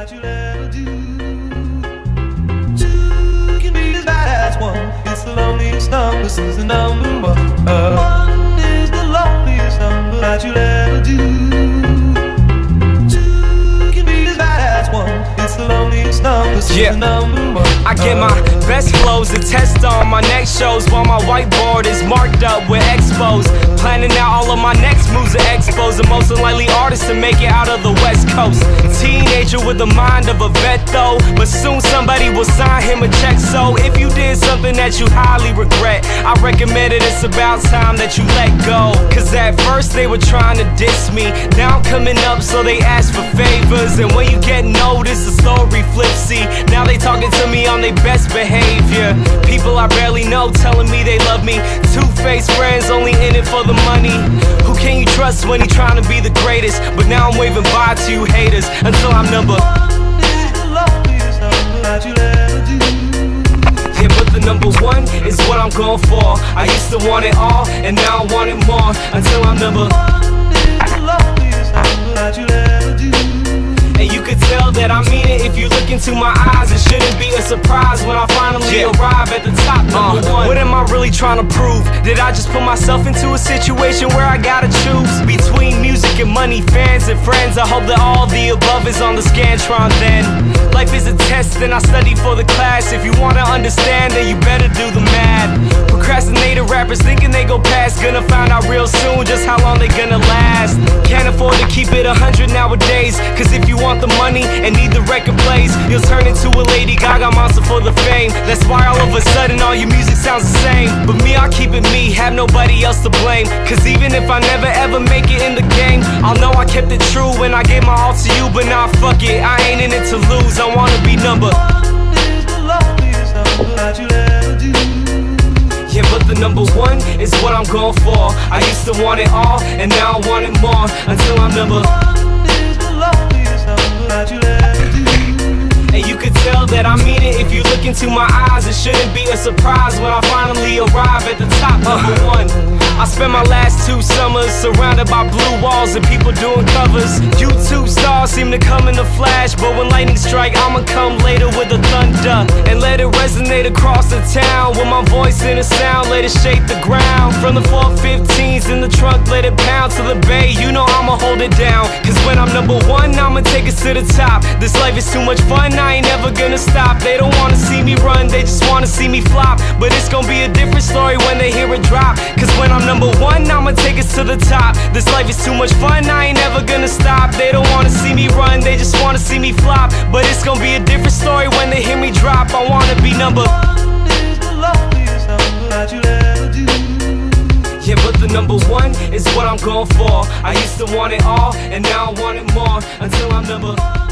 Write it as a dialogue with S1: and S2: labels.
S1: that you'll ever do. Two can be as bad as one. It's the loneliest number, this is the number one. One is the loneliest number that you'll ever do. Two can be as bad as one. It's the loneliest number, this is the number one.
S2: I get my best flows and test on my next shows while my whiteboard is marked up with expos. Planning out all of my next moves at expos. The most unlikely artist to make it out of the West Coast. Teenager with the mind of a vet though, but soon somebody will sign him a check. So if you did something that you highly regret, I recommend it, it's about time that you let go. Cause at first they were trying to diss me, now I'm coming up so they ask for favors. And when you get noticed, the story flips. See, now they talking to me on their best behavior. People I barely know telling me they love me. Two-faced friends only in it for the money. Who can you trust when he trying to be the greatest? But now I'm waving bye to you haters until I'm number
S1: one is the loneliest number that you'll ever do.
S2: Yeah, but the number one is what I'm going for. I used to want it all, and now I want it more. Until I'm number
S1: one is the loneliest number that you'll ever do.
S2: And you could tell that I mean it if you look into my eyes. It shouldn't be a surprise when I finally arrive at the top, number one. What am I really trying to prove? Did I just put myself into a situation where I gotta choose between music and money, fans and friends? I hope that all the above is on the Scantron then. Life is a test and I study for the class. If you wanna understand, then you better do the math. Procrastinator rappers thinking they go past, gonna find out real soon just how long they gonna last. Can't afford to keep it 100 nowadays, cause if you want the money and need the record plays, you'll turn into a Lady Gaga monster for the fame. That's why all of a sudden all your music sounds the same. But me, I'll keep it me, have nobody else to blame. Cause even if I never ever make it in the game, I'll know I kept it true when I gave my all to you. But nah, fuck it, I ain't in it to lose, I wanna be number
S1: one is the loneliest number that you'll ever do.
S2: Yeah, but the number one is what I'm going for. I used to want it all, and now I want it more. Until I'm number
S1: one is the loneliest number that you'll ever do.
S2: And you could tell that I mean it if you look into my eyes. It shouldn't be a surprise when I finally arrive at the top, number one. I spent my last 2 summers surrounded by blue walls and people doing covers. YouTube stars seem to come in a flash, but when lightning strike, I'ma come later with the thunder and let it resonate across the town. With my voice in a sound, let it shake the ground. From the 415s in the trunk, let it pound to the bay. You know I'ma hold it down, cause when I'm number one, I'ma take us to the top. This life is too much fun, I ain't never gonna stop. They don't wanna see me run, they just wanna see me flop. But it's gonna be a different story when they hear it drop. Cause when I'm number one, I'ma take us to the top. This life is too much fun, I ain't never gonna stop. They don't wanna see me run, they just wanna see me flop. But it's gonna be a different story when they hear me drop. I wanna be number
S1: one is the loneliest number that you'll ever do.
S2: Yeah, but the number one is what I'm going for. I used to want it all, and now I want it more. Until I'm number